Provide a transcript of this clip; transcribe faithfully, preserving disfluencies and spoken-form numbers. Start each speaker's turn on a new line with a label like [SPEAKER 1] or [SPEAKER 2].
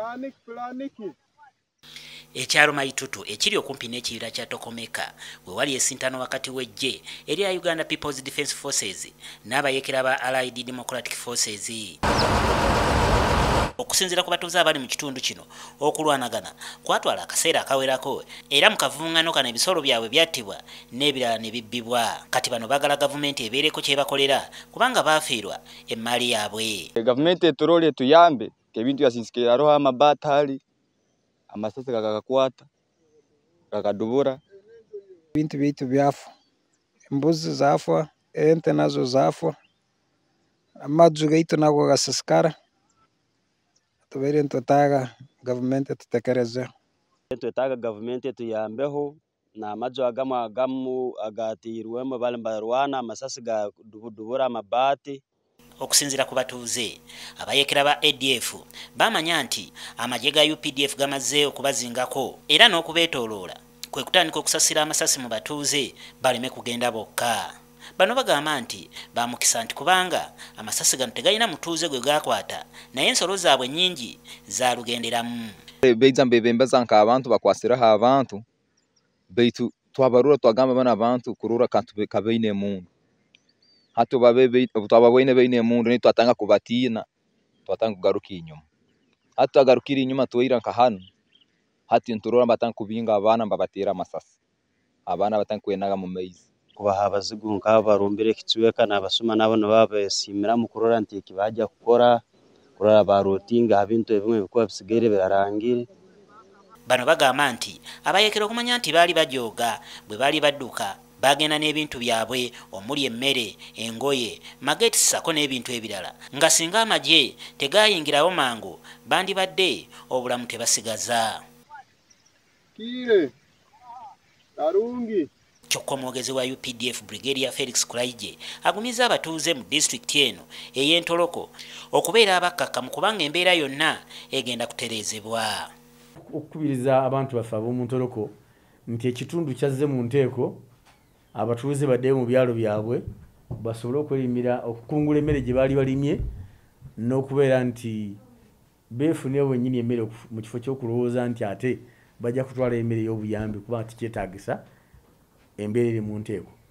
[SPEAKER 1] Planiki, planiki.
[SPEAKER 2] Ekyalo Maitutu ekiri okumpi n'ekibira kya Tokomeka we wali esintano wakati w'eggye erya Uganda People's Defence Forces n'abayekera ba Allied Democratic Forces. Okusinziira ku batuuze abali mu kitundu kino okulwanagana kwatwala akaseera akawerako era mu kavuŋŋaano kano ebisolo byabwe byattibwa n'ebirala ne bibbibwa. Kati bano baagala gavumenti ebeereko kye bakolera kubanga baafiirwa emmaali yaabwe.
[SPEAKER 3] Gavumenti eturole etuyambe ebintu yasinzikira aroho amabatali amasasi gakakwata gakadubura
[SPEAKER 4] bintu bitu byafu, embuzi zafa, ente nazo zafa, amaju gaitu nago gasasikara. Tubaire ntwetaaga gavumenti etutekerezeho,
[SPEAKER 5] twetaaga gavumenti etuyambeho n'amaju agamu agamu agatirwemu bali mbarwana amasasi gadubura amabati.
[SPEAKER 2] Okusinziira ku batuuze abayekera ba A D F bamanya nti amagye ga U P D F gamaze okubazingako era n'okubeetooloola kwe kutandika okusasira amasasi mu batuuze baleme kugenda bokka. Bano bagamba nti bamukisa nti kubanga amasasi gano tegalina mutuuze gwe gakwata naye ensolo zaabwe nnyingi zaalugenderamu.
[SPEAKER 3] Beija mbebembeza nk'abantu bakwasiraho abantu baitu twabarura twagamba bano abantu kurura kantu kabaine emundu hati twababoine baine emundu ni twatanga kubatiina twatanga kugaruka inyuma hati twagarukira inyuma twaira nka hanu hati nturora batanga kubinga abana mbabatera amasasi abana batanga kwenaga mu maizi
[SPEAKER 5] kubaha abazigu nk'abo barumbire ekicweka n'abasuma nabo nibabesimira mu kurora nti ekibajja kukora kurora barotinga ebintu ebimwe bikuba bisigaire birarangire.
[SPEAKER 2] Bano bagamba nti abayekera okumanya nti baali bajooga bwe baali badduka bagenda n'ebintu byabwe omuli emmere, engoye, mageti ssako n'ebintu ebirala nga singa amagye tegayingirawo mangu bandibadde obulamu tebasigaza.
[SPEAKER 1] Kire Karungi.
[SPEAKER 2] Kyokka omwogezi wa U P D F Brigadier Felix Kulaije agumiza abatuuze mu disitulikiti eno ey'Entoloko okubeera abakkakkamu kubanga embeera yonna egenda kutereezebwa.
[SPEAKER 6] Okukubiriza abantu baffe ab'omu Ntoloko nti ekitundu kyazze mu nteeko abatuuze baddeyo mu byalo byabwe basobole okwerimira okukungula emmere gye baali balimye n'okubeera nti beefunira bwennyini emmere mu kifo ky'okulowooza nti ate bajja kutwala emmere y'obuyambi kuba nti kyetaagisa embeera eri mu nteeko.